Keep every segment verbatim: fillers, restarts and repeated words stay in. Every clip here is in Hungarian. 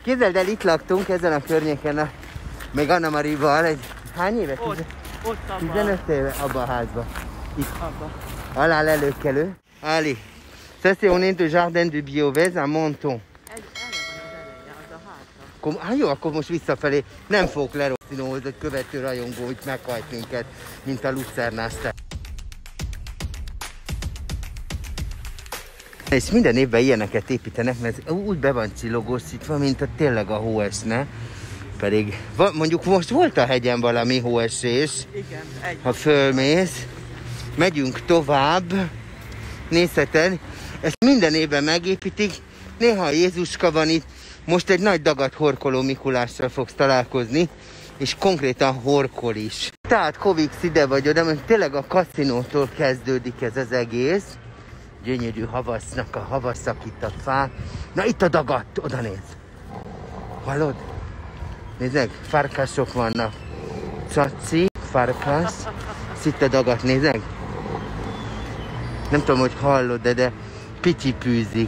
Képzeld el, itt laktunk ezen a környéken, a, még Anna Marival, egy hány éve? Ott, ott abba. tizenöt éve abba a házba. Itt. Abba. Alá lelőkelő. Allez. Ça c'est on est de jardin du Biovez à Monton. Ez, erre van az eleje, az a hátra. Hát jó, akkor most visszafelé nem fogok lerosszinóhoz, hogy követő rajongó itt meghajt minket, mint a lucernáztál. És minden évben ilyeneket építenek, mert úgy be van csillogósítva, mint a tényleg a hóesne. Pedig mondjuk most volt a hegyen valami hóesés. Igen, egy. Ha fölmész, megyünk tovább, nézheted, ezt minden évben megépítik, néha Jézuska van itt, most egy nagy dagat horkoló Mikulással fogsz találkozni, és konkrétan horkol is. Tehát Kovix ide vagy oda, mert tényleg a kaszinótól kezdődik ez az egész. Gyönyörű havasznak a havaszakított fák. Na itt a dagat, oda néz. Hallod? Nézd meg, farkasok vannak. Caci, farkas. Itt a dagat, nézd meg. Nem tudom, hogy hallod, de, de pityipűzik.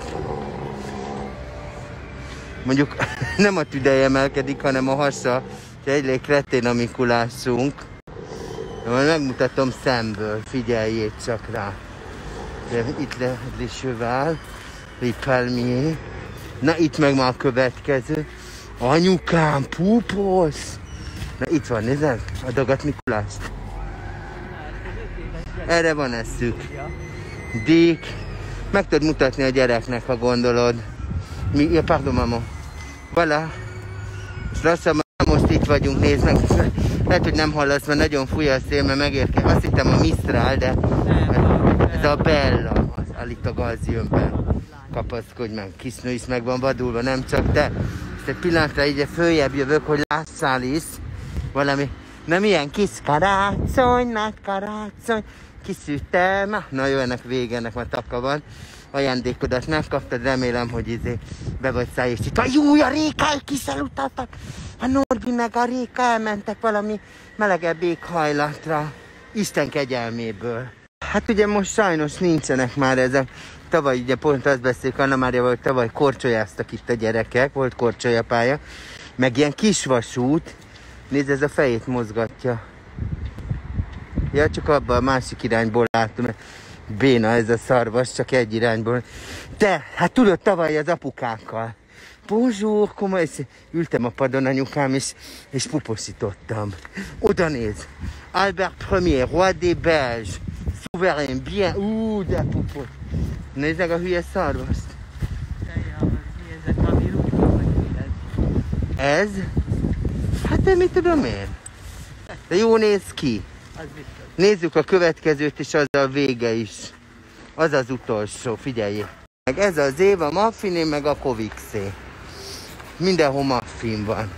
Mondjuk nem a tüdej emelkedik, hanem a hasa. Egylék kretén a Mikulásunk. De majd megmutatom szemből, figyeljék csak rá. De itt le, le cheval, les palmiers. Na itt meg már a következő. Anyukám, púposz! Na itt van, nézd, a dagat Mikulást. Erre van eszük. Dék. Meg tudod mutatni a gyereknek, ha gondolod. Mi? Ja, pardon, mama. Voilà. És lassan most itt vagyunk, nézd meg. Lehet, hogy nem hallasz, mert nagyon fúj a szél, mert megérke. Azt hittem a Mistral, de ez a Bella. Az Alita Gaz jön be. Kapaszkodj meg, kisnő is meg van vadulva, nem csak te. Ezt egy pillanatra így följebb jövök, hogy lássál is valami. Nem ilyen kis karácsony, nagy karácsony, kiszűrtem. Na jó, ennek vége, ennek már taka van. Ajándékodat megkaptad, remélem, hogy izé be vagy szájésítva. Júj, a Rékáik is elutaltak. A Norbi meg a Réka elmentek valami melegebb éghajlatra. Isten kegyelméből. Hát ugye most sajnos nincsenek már ezek. Tavaly ugye pont azt beszéljük Anna Máriával, hogy tavaly korcsolyáztak itt a gyerekek, volt korcsolyapálya. Meg ilyen kis vasút. Nézd, ez a fejét mozgatja. Ja, csak abban a másik irányból látom. Béna ez a szarvas, csak egy irányból. De, hát tudod, tavaly az apukákkal. Bonjour, komoly, és ültem a padon anyukám, és, és puposítottam. Oda néz. Albert Premier, roi des Belges. Souverain, bien. Ú, de pupos. Nézd meg a hülye szarvast. Mi ezek, ami rúgja, vagy mi ez? Ez? Hát de mit tudom én? De jó néz ki. Az biztos. Nézzük a következőt, és az a vége is. Az az utolsó, figyeljék. Meg ez az év, a muffiné, meg a Kovixé. Mindenhol muffin van.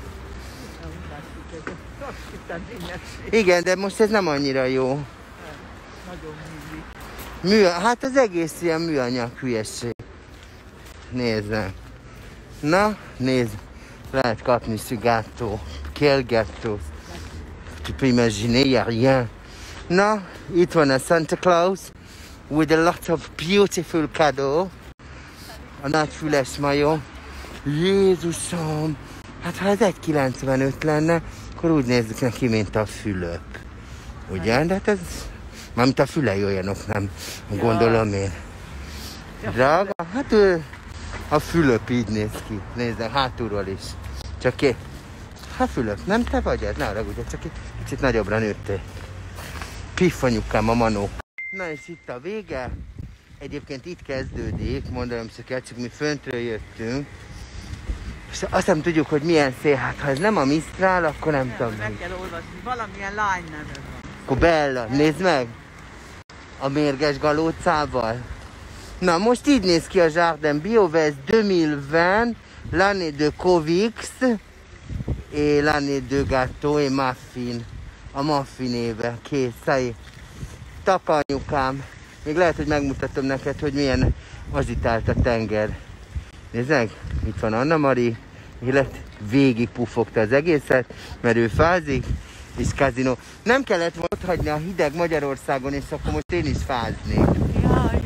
Igen, de most ez nem annyira jó. Nagyon művi. Mű, hát az egész ilyen műanyag hülyeség. Nézd. Na, nézd. Lehet kapni szigátó. Quel gâteau. Tu peux imaginer, y a rien. Na, itt van a Santa Claus with a lot of beautiful cadeau. A nagy füles majom. Jézusom! Hát ha ez egy kilencvenöt lenne, akkor úgy nézzük neki, mint a Fülöp. Ugye? De hát ez... Mármint a fülei olyanok, nem gondolom én. Drága? Hát ő... A Fülöp így néz ki. Nézd, hátulról is. Csak ki... Hát Fülöp, nem te vagy ez? Ne haragudj, csak egy kicsit nagyobbra nőttél. Piff anyukám, a manó. Na és itt a vége. Egyébként itt kezdődik, mondanom se kell, csak mi föntről jöttünk. És azt nem tudjuk, hogy milyen szél. Hát ha ez nem a Mistral, akkor nem, nem tudom. Meg kell olvasni, valamilyen lány neve van. Akkor Bella, nézd meg! A mérges galócával. Na most így néz ki a Jardin Biovez kétezer-húsz, l'année de Kovix, és l'année de Gâteau et Muffin. A muffin éve, kész, száj. Taka anyukám. Még lehet, hogy megmutatom neked, hogy milyen azitált a tenger. Nézd meg, itt van Anna Mari, élet végig pufogta az egészet, mert ő fázik, és kazinó. Nem kellett ott hagyni a hideg Magyarországon, és akkor most én is fáznék. Ja, jól van.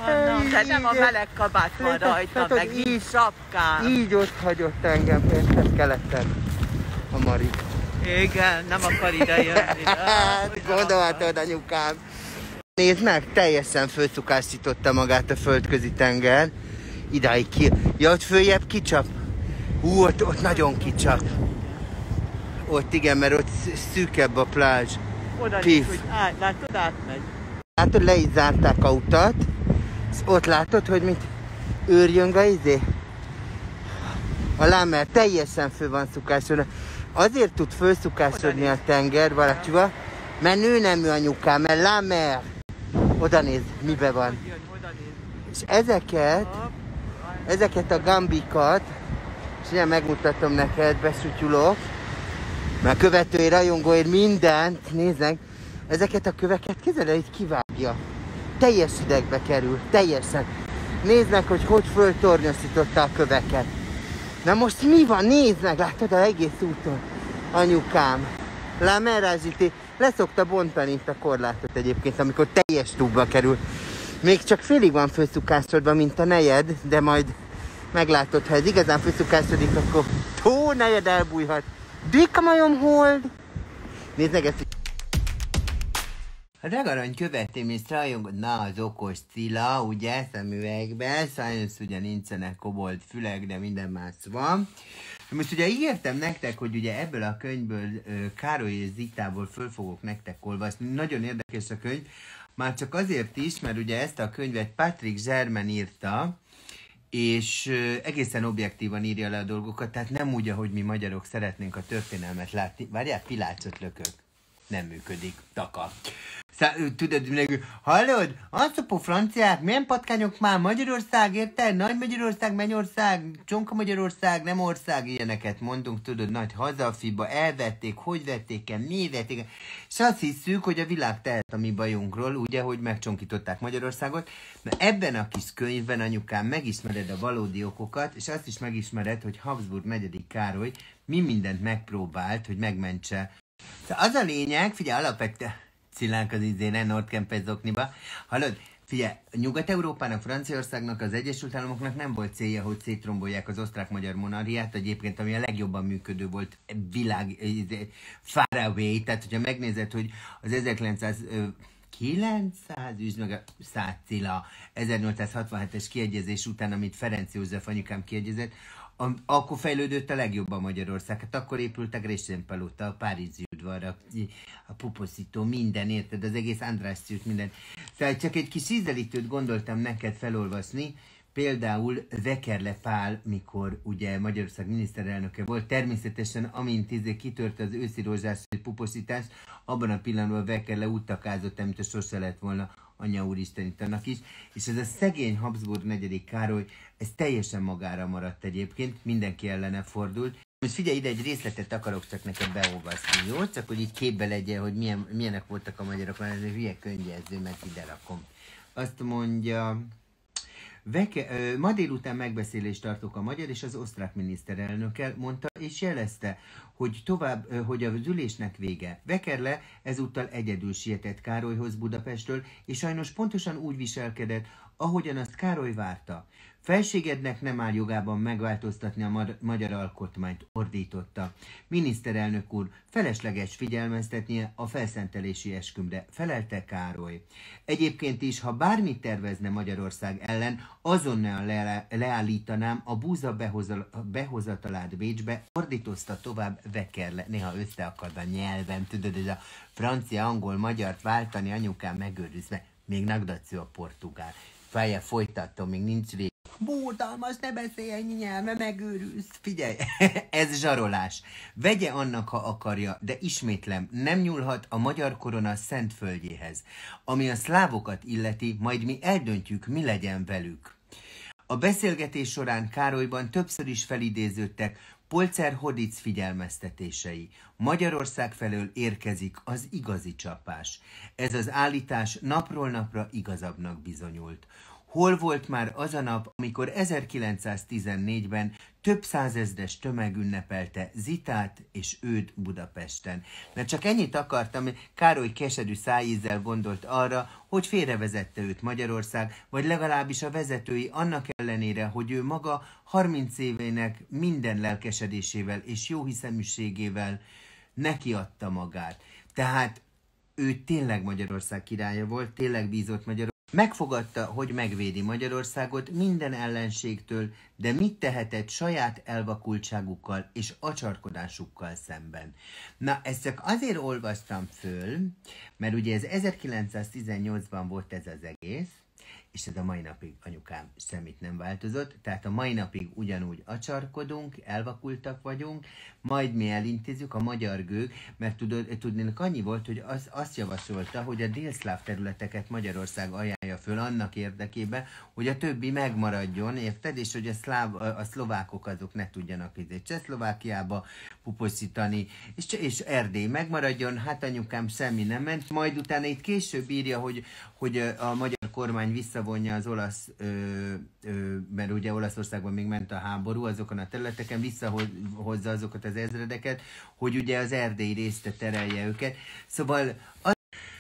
Anna, de nem a meleg kabát van rajta, meg így sapkám. Így ott hagyott engem, érted, keleten a Mari. Igen, nem akar ide jönni. Gondolhatod, anyukám. Nézd meg, teljesen fölszukásította magát a földközi tenger. Idáig ki. Ja, hogy följebb kicsap. Hú, ott, ott nagyon kicsap. Ott igen, mert ott szűkebb a plázs. Oda nincs, hogy át, látod, átmegy. Látod, le is zárták a utat. Ott látod, hogy mit őrjön a izé? A lámer teljesen föl van szukásodva. Azért tud fölszukásodni a tenger, valakivel, mert nőnemű anyukám, mert lámer. Oda néz, mibe van. És ezeket, ezeket a gambikat, és ugye megmutatom neked, besütyulok, mert követői, rajongói mindent, nézzek, ezeket a köveket kézzel így kivágja. Teljes idegbe kerül, teljesen. Nézd meg, hogy hogy föltornyosította a köveket. Na most mi van? Nézd meg, látod, az egész úton, anyukám. La merázsíti, leszokta bontani itt a korlátot egyébként, amikor teljes túlba kerül. Még csak félig van fölszukásodva, mint a nejed, de majd meglátod, ha ez igazán fölszukásodik, akkor tó, nejed elbújhat. Dika majom hold! Nézd meg ezt. A dagarany követém és rajongod, na az okos Cilla, ugye, szemüvegben, sajnos ugye nincsenek kobolt fülek, de minden más van. Most ugye ígértem nektek, hogy ugye ebből a könyvből, Károly és Zitából föl fogok nektek olvasni. Nagyon érdekes a könyv, már csak azért is, mert ugye ezt a könyvet Patrick Germain írta, és egészen objektívan írja le a dolgokat, tehát nem úgy, ahogy mi magyarok szeretnénk a történelmet látni. Várjál, pilácsot lökök. Nem működik. Taka. Szá, tudod, hallod? Anszopó franciák, milyen patkányok már? Magyarország, érted? Nagy Magyarország, Mennyország, Csonka Magyarország, nem ország, ilyeneket mondunk, tudod, nagy hazafiba, elvették, hogy vették el, mi vették el. És azt hiszük, hogy a világ tehet a mi bajunkról, ugye, hogy megcsonkították Magyarországot. Na ebben a kis könyvben, anyukám, megismered a valódi okokat, és azt is megismered, hogy Habsburg negyedik Károly mi mindent megpróbált, hogy megmentse. Szóval az a lényeg, figyelj, alapvetően Cillánk az izéne, Nordkempes zokniba. Hallod, figyelj, Nyugat-Európának, Franciaországnak, az Egyesült Államoknak nem volt célja, hogy szétrombolják az osztrák-magyar monarchiát, egyébként ami a legjobban működő volt világ, far away, tehát hogyha megnézed, hogy az ezerkilencszáz, üsd meg a száz Cilla, ezernyolcszázhatvanhetes kiegyezés után, amit Ferenc József anyukám kiegyezett, akkor fejlődött a legjobban Magyarország. Hát akkor épült a Grészen-palota, a Párizsi udvar, a, a Puposzító, minden, érted? Az egész Andrássy-út, minden. Tehát csak egy kis ízelítőt gondoltam neked felolvasni, például Wekerle Pál, mikor ugye Magyarország miniszterelnöke volt, természetesen amint izé kitört az őszi rózsás puposzítás, abban a pillanatban Wekerle úgy takázott, amit a sose lett volna, Anya Úristen itt annak is, és ez a szegény Habsburg negyedik Károly, ez teljesen magára maradt egyébként, mindenki ellene fordult. Most figyelj ide, egy részletet akarok csak neked beolvasni, jó? Csak hogy így képbe legyen, hogy milyen, milyenek voltak a magyarok, mert ez egy hülye könyvjelző, mert ide rakom. Azt mondja... Veke, ma délután megbeszélést tartok a magyar és az osztrák miniszterelnökkel, mondta és jelezte, hogy tovább, hogy az ülésnek vége. Wekerle ezúttal egyedül sietett Károlyhoz Budapestről, és sajnos pontosan úgy viselkedett, ahogyan azt Károly várta. Felségednek nem áll jogában megváltoztatni a ma- magyar alkotmányt, ordította. Miniszterelnök úr, felesleges figyelmeztetnie a felszentelési eskümre, felelte Károly. Egyébként is, ha bármit tervezne Magyarország ellen, azonnal le- leállítanám a búza behoza- behozatalát Bécsbe, ordítozta tovább Wekerle. Néha összeakad a nyelvem, tudod, ez a francia, angol, magyart váltani, anyukám megőrizve, még nagdacő a portugál. Feje folytatom, még nincs rég. Búrtalmas, ne beszélj ennyi nyelve, megőrülsz. Figyelj, ez zsarolás. Vegye annak, ha akarja, de ismétlem, nem nyúlhat a magyar korona szent földjéhez. Ami a szlávokat illeti, majd mi eldöntjük, mi legyen velük. A beszélgetés során Károlyban többször is felidéződtek Polcer Hodic figyelmeztetései. Magyarország felől érkezik az igazi csapás. Ez az állítás napról napra igazabbnak bizonyult. Hol volt már az a nap, amikor ezerkilencszáztizennégyben több százezres tömeg ünnepelte Zitát és őt Budapesten? Mert csak ennyit akartam, Károly keserű szájízzel gondolt arra, hogy félrevezette őt Magyarország, vagy legalábbis a vezetői annak ellenére, hogy ő maga harminc évének minden lelkesedésével és jóhiszeműségével nekiadta magát. Tehát ő tényleg Magyarország királya volt, tényleg bízott Magyarország. Megfogadta, hogy megvédi Magyarországot minden ellenségtől, de mit tehetett saját elvakultságukkal és acsarkodásukkal szemben? Na, ezt csak azért olvastam föl, mert ugye ez ezerkilencszáztizennyolcban volt ez az egész, és ez a mai napig, anyukám, semmit nem változott, tehát a mai napig ugyanúgy acsarkodunk, elvakultak vagyunk, majd mi elintézzük a magyar gőg, mert tudod, tudnének annyi volt, hogy az, azt javasolta, hogy a délszláv területeket Magyarország ajánlja föl annak érdekében, hogy a többi megmaradjon, érted? És hogy a, szláv, a szlovákok azok ne tudjanak izé Csehszlovákiába puposzítani, és, és Erdély megmaradjon, hát anyukám semmi nem ment, majd utána itt később írja, hogy, hogy a magyar kormány visszavonja az olasz, ö, ö, mert ugye Olaszországban még ment a háború, azokon a területeken visszahozza azokat az ezredeket, hogy ugye az erdélyi részt terelje őket. Szóval az...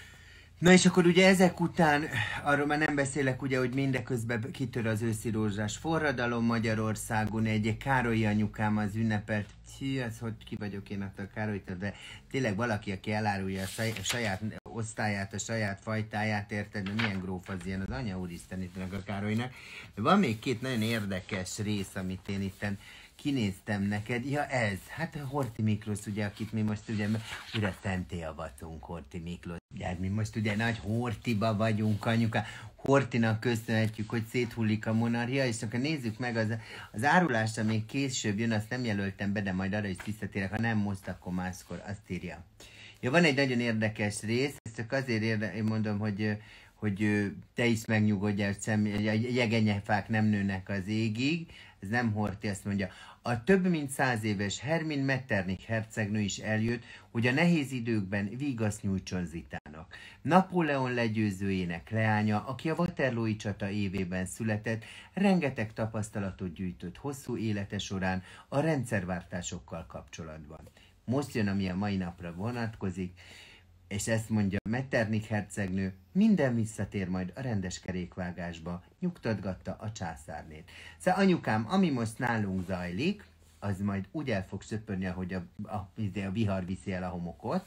Na és akkor ugye ezek után, arról már nem beszélek ugye, hogy mindeközben kitör az őszi rózsás forradalom Magyarországon, egy Károlyi anyukám az ünnepelt, hű, az hogy ki vagyok én attól Károlytól, de tényleg valaki, aki elárulja a, saj, a saját osztályát, a saját fajtáját, érted, de milyen gróf az ilyen, az anya úristen itt meg a Károlynak. De van még két nagyon érdekes rész, amit én itten kinéztem neked. Ja, ez, hát Horthy Miklós, ugye, akit mi most ugye, ugye szenté avatunk, Horthy Miklós. Ugye, mi most ugye nagy Horthyba vagyunk, anyuka. Horthynak köszönhetjük, hogy széthullik a monarchia, és akkor nézzük meg, az, az árulás, még később jön, azt nem jelöltem be, de majd arra is visszatérek, ha nem most, akkor máskor, azt írja. Ja, van egy nagyon érdekes rész, ezt csak azért érde, én mondom, hogy, hogy te is megnyugodjál, hogy a jegenyefák nem nőnek az égig. Ez nem Horthy, azt mondja. A több mint száz éves Hermin Metternich hercegnő is eljött, hogy a nehéz időkben vígaszt nyújtson Zitának. Napóleon legyőzőjének leánya, aki a Waterloo-i csata évében született, rengeteg tapasztalatot gyűjtött hosszú élete során a rendszerváltásokkal kapcsolatban. Most jön, ami a mai napra vonatkozik, és ezt mondja Metternich hercegnő, minden visszatér majd a rendes kerékvágásba, nyugtatgatta a császárnét. Szóval anyukám, ami most nálunk zajlik, az majd úgy el fog söpörni, ahogy a, a, a vihar viszi el a homokot.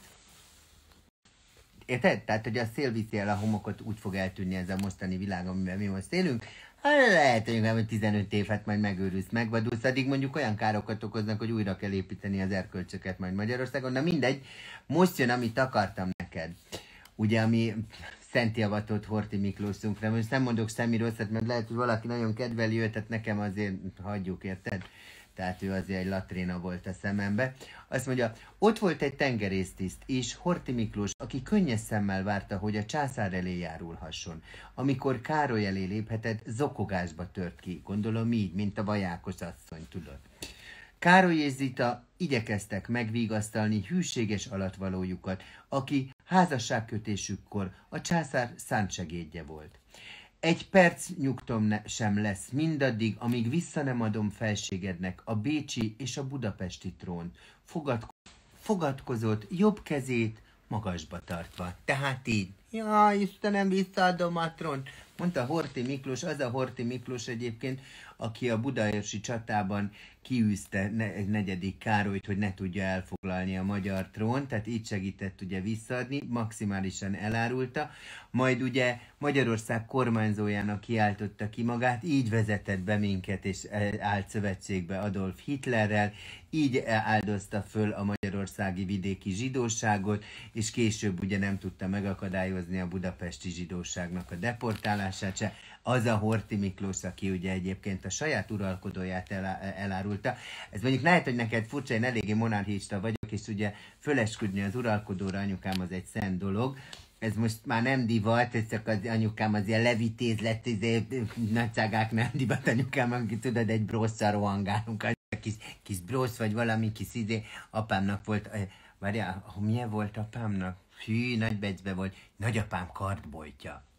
Érted? Tehát, hogy a szél viszi el a homokot, úgy fog eltűnni ez a mostani világ, amiben mi most élünk. Lehet, hogy tizenöt év, hát majd megőrülsz, megvadulsz, addig mondjuk olyan károkat okoznak, hogy újra kell építeni az erkölcsöket majd Magyarországon. Na mindegy, most jön, amit akartam neked. Ugye, ami szenté avatott Horthy Miklósunkra. Most nem mondok semmi rosszat, mert lehet, hogy valaki nagyon kedveli őt, tehát nekem azért hagyjuk, érted? Tehát ő azért egy latréna volt a szemembe. Azt mondja, ott volt egy tengerésztiszt is, Horthy Miklós, aki könnyes szemmel várta, hogy a császár elé járulhasson. Amikor Károly elé léphetett, zokogásba tört ki. Gondolom így, mint a vajákos asszony, tudod. Károly és Zita igyekeztek megvigasztalni hűséges alatvalójukat, aki házasságkötésükkor a császár szántsegédje volt. Egy perc nyugtom sem lesz mindaddig, amíg vissza nem adom felségednek a bécsi és a budapesti trónt. Fogadko- fogadkozott jobb kezét magasba tartva. Tehát így, jaj, Istenem, visszaadom a trónt, mondta Horthy Miklós, az a Horthy Miklós egyébként, aki a budaörsi csatában kiűzte egy negyedik Károlyt, hogy ne tudja elfoglalni a magyar trónt, tehát így segített ugye visszaadni, maximálisan elárulta, majd ugye Magyarország kormányzójának kiáltotta ki magát, így vezetett be minket és állt szövetségbe Adolf Hitlerrel, így áldozta föl a magyarországi vidéki zsidóságot, és később ugye nem tudta megakadályozni a budapesti zsidóságnak a deportálását se. Az a Horthy Miklós, aki ugye egyébként a saját uralkodóját elárulta. Ez mondjuk lehet, hogy neked furcsa, én eléggé monarchista vagyok, és ugye fölesküdni az uralkodóra, anyukám, az egy szent dolog. Ez most már nem divat, ez csak az anyukám az ilyen levitéz lett, nagyságák nem divat, anyukám, aki tudod, egy brósszal rohangálunk, kis, kis brósz vagy valami kis izé, apámnak volt, várjál, milyen volt apámnak? Hű, nagy becbe volt, nagyapám kardboltja.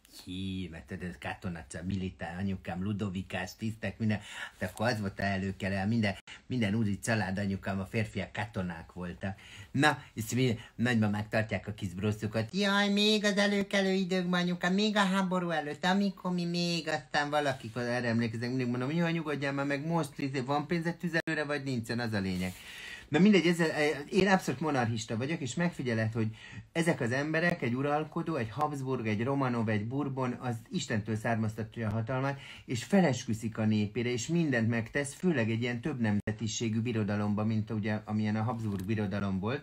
Hí, mert ez katonacsa, militár, anyukám, ludovikás, tisztek, minden. Hát akkor az volt a előkele, minden, minden úri család anyukám, a férfiak katonák voltak. Na, és mi nagymamák tartják a kis broszokat. Jaj, még az előkelő időkben anyukám, még a háború előtt, amikor mi még aztán valakik, erre emlékezek, mindig mondom, jaj, nyugodjál már meg most, van pénzed tüzelőre, vagy nincsen, az a lényeg. Na mindegy, ez, én abszolút monarchista vagyok, és megfigyeled, hogy ezek az emberek, egy uralkodó, egy Habsburg, egy Romanov, egy Bourbon, az Istentől származtatja a hatalmát, és felesküszik a népére, és mindent megtesz, főleg egy ilyen több nemzetiségű birodalomban, mint ugye, amilyen a Habsburg birodalom volt.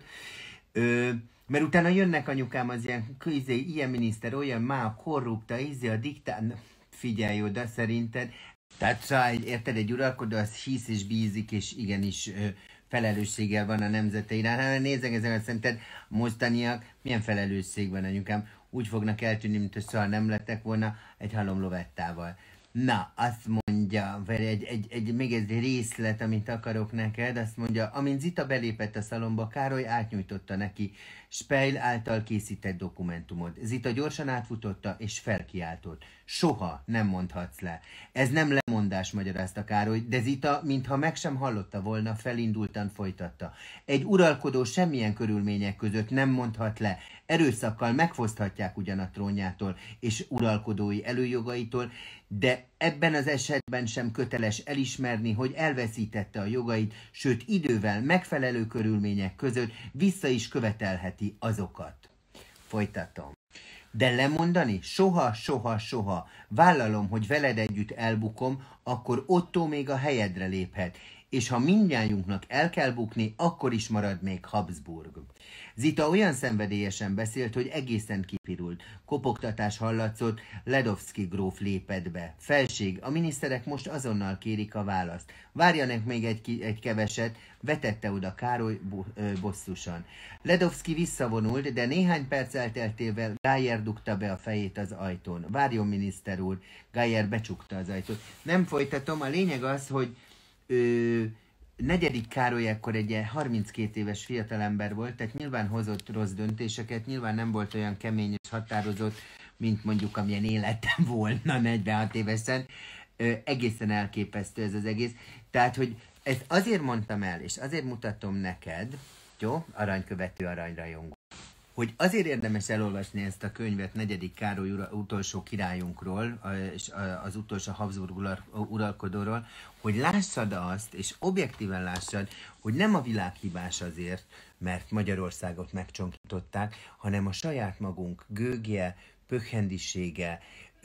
Ö, mert utána jönnek anyukám az ilyen, izé, ilyen miniszter, olyan má, korrupta, izé, a diktát, figyelj oda, szerinted. Tehát szóval, érted, egy uralkodó, az hisz és bízik, és igenis ö, felelősséggel van a nemzete iránt. Hát nézzek ezen, szerinted mostaniak milyen felelősség van anyukám? Úgy fognak eltűnni, mint hogy soha nem lettek volna egy halomlovettával. Na, azt mondja, egy, egy, egy, még egy részlet, amit akarok neked, azt mondja, amint Zita belépett a szalomba, Károly átnyújtotta neki Speil által készített dokumentumot. Zita gyorsan átfutotta és felkiáltott. Soha nem mondhatsz le. Ez nem lemondás, magyarázta Károly, de Zita, mintha meg sem hallotta volna, felindultan folytatta. Egy uralkodó semmilyen körülmények között nem mondhat le. Erőszakkal megfoszthatják ugyan a trónjától és uralkodói előjogaitól, de ebben az esetben sem köteles elismerni, hogy elveszítette a jogait, sőt idővel megfelelő körülmények között vissza is követelheti azokat. Folytatom. De lemondani? Soha, soha, soha. Vállalom, hogy veled együtt elbukom, akkor Otto még a helyedre léphet, és ha mindnyájunknak el kell bukni, akkor is marad még Habsburg. Zita olyan szenvedélyesen beszélt, hogy egészen kipirult. Kopogtatás hallatszott, Ledowski gróf lépett be. Felség, a miniszterek most azonnal kérik a választ. Várjanak még egy, egy keveset, vetette oda Károly bosszusan. Ledowski visszavonult, de néhány perc elteltével Geyer dugta be a fejét az ajtón. Várjon, miniszter úr, Geyer becsukta az ajtót. Nem folytatom, a lényeg az, hogy Ö, negyedik Károly ekkor egy harminckét éves fiatalember volt, tehát nyilván hozott rossz döntéseket, nyilván nem volt olyan kemény és határozott, mint mondjuk amilyen életem volna negyvenhat évesen. Ö, egészen elképesztő ez az egész. Tehát, hogy ezt azért mondtam el, és azért mutatom neked, jó, aranykövető, aranyrajongó, hogy azért érdemes elolvasni ezt a könyvet negyedik Károly ura, utolsó királyunkról, és az utolsó Habsburg uralkodóról, hogy lássad azt, és objektíven lássad, hogy nem a világ hibás azért, mert Magyarországot megcsonkították, hanem a saját magunk gőgje, pökhendisége,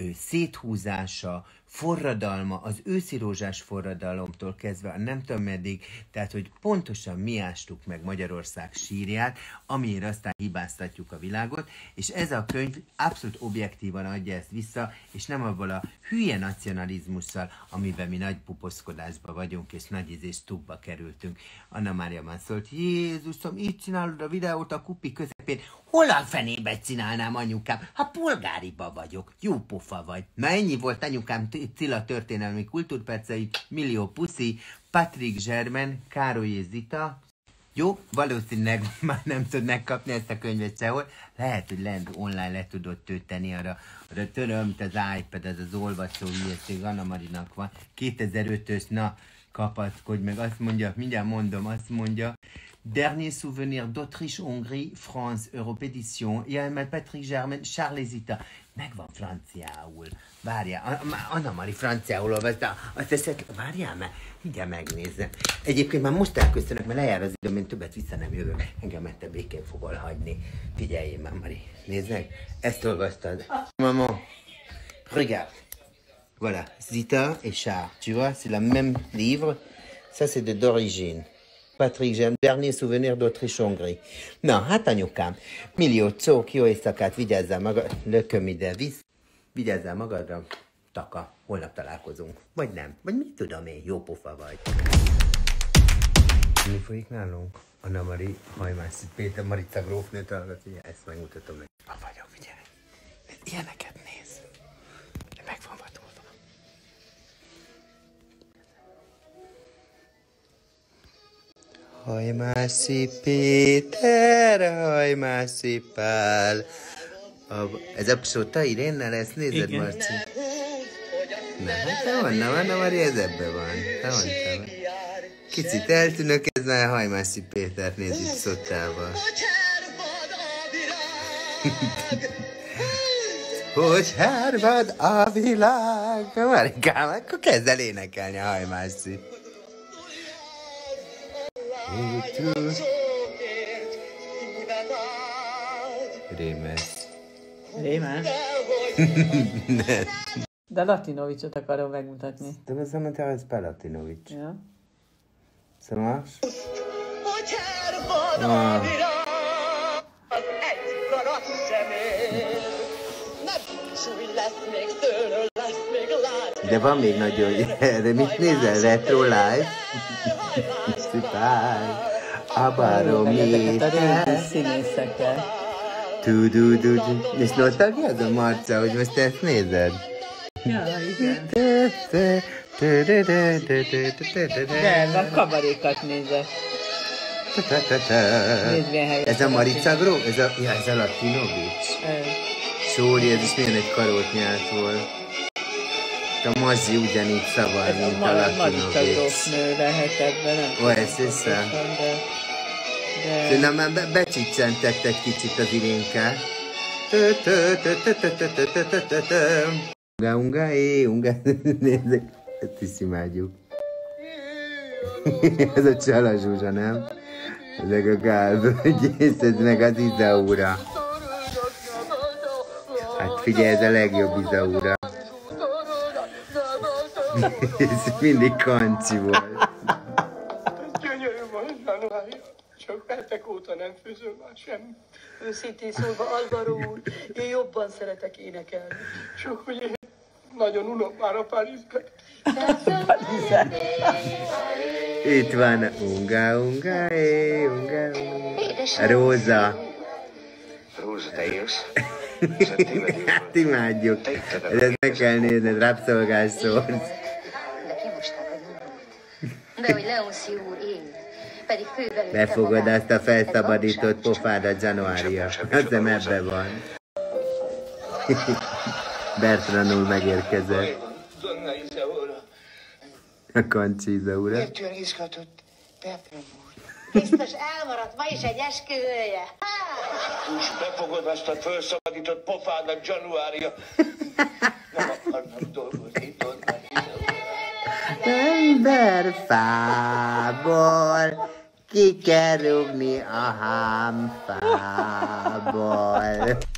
széthúzása, forradalma, az őszi rózsás forradalomtól kezdve, nem tudom meddig, tehát, hogy pontosan mi ástuk meg Magyarország sírját, amiért aztán hibáztatjuk a világot, és ez a könyv abszolút objektívan adja ezt vissza, és nem abból a hülye nacionalizmussal, amiben mi nagy puposzkodásba vagyunk, és nagy ízés tukba kerültünk. Anna Mária már szólt, Jézusom, így csinálod a videót a kupi közepén, hol a fenébe csinálnám, anyukám? Ha polgáriba vagyok, jó pofa vagy. Na ennyi volt anyukám Cilla történelmi kultúrpercei, millió puszi, Patrick Zsermen, Károly és Zita. Jó, valószínűleg már nem tudnak kapni ezt a könyvet sehol. Lehet, hogy lent online le tudod tölteni arra, arra törömt az iPad, ez az olvasó hülyeség, Anna Marinak van. kétezer-ötös, na, kapaszkodj meg, azt mondja, mindjárt mondom, azt mondja, Dernier souvenir d'Autriche-Hongrie, France, Europe Edition, Jelmel Patrick Zsermen, Charles Zita. Megvan franciául. Várjál, Anna Mari franciául olvasta, azt eszek, várjál már, mindjárt megnézem. Egyébként már most elköszönök, mert lejár az időm, én többet vissza nem jövök. Engem meg te békén fogol hagyni. Figyeljél már, Mari, nézd meg, ezt olvastad. Maman, regarde. Voilà, Zita et Charles, tu vois, c'est le même livre. Ça, c'est de d'origine. Patrick Zsermen, Dernier souvenir d'Autriche-Hongrie. Na, hát anyukám, millió csók, jó éjszakát, vigyázzál magad, lököm ide, visz, vigyázzál magadra, taka, holnap találkozunk. Vagy nem, vagy mit tudom én, jó pofa vagy. Mi folyik nálunk? Anna Mari, Hajmászi Péter, Marica grófnőt hallgatja, ezt megmutatom neki. Van vagyok, figyelj, ilyeneket néz, de meg van vadulva. Hajmászi Péter, Hajmászi Pál, A, ez a Psota Irénnel, ezt nézed, Igen. Marci? Na, hát te van, na van, na Mari, ez ebben van. Te van, te van. Kicsit eltűnök, ez már Hajmászi Péter nézi Pszotával. Hogy hervad a világ. Marikám, akkor kezd el énekelni a Hajmászi. Rémes. Rémás? De Latinovicsot akarom megmutatni. De azt mondta, hogy ez Palatinovics. Ja. Szóval? Ah. De van még nagyon... De mit nézel? Retro Life? Szipály. A baromi. Ezeket a régi színészeket. Tu-du-du-du. És nosztalgia az a Marca, hogy most ezt nézed? Ja, igen. De, a kabarékat nézek. Nézd, milyen helyes. Ez a Marica Gró? Ez a, ja, ez a Latinovics. Sóri, ez is milyen egy karót nyert volt. A Mazsi ugyanígy szavar, mint a Latinovics. Marica Grófnő lehet ebben, nem? Ó, ez hiszem. De... Na már be, becsicsentettek kicsit az Irénkát. Unga, unga, é, unga. Nézzek, ezt is imádjuk. Ez a Csala Zsuzsa, nem? Ezek a Gálvölgyész, ez meg az Izaura. Hát figyelj, ez a legjobb Izaura. Ez mindig kancsi volt. Gyönyörű volt, Januária. Csak hetek óta nem főzöm már semmi. Őszintén szólva, Alvaro úr, én jobban szeretek énekelni. Csak hogy én nagyon unom már a Parizsbe. Itt van unga, unga, é, unga, unga. Róza. Róza, te jössz? Hát imádjuk. Ezt meg kell nézned, rabszolgás szórsz. De kimosták a nyomot. De hogy Leonci úr él, pedig fővelőtte Befogod magát, azt a felszabadított pofádat, Januária. Azt hiszem ebben van. Bertranul megérkezett. Donna Izaura. A Kancsi Izaura. Miért olyan izgatott Bertram úr? Biztos elmaradt ma is egy esküvője. Hús, befogod azt a felszabadított pofádat, Januária. Nem akarnak dolgozni, Donna Izaura. Emberfából ki kell rúgni a hámfából.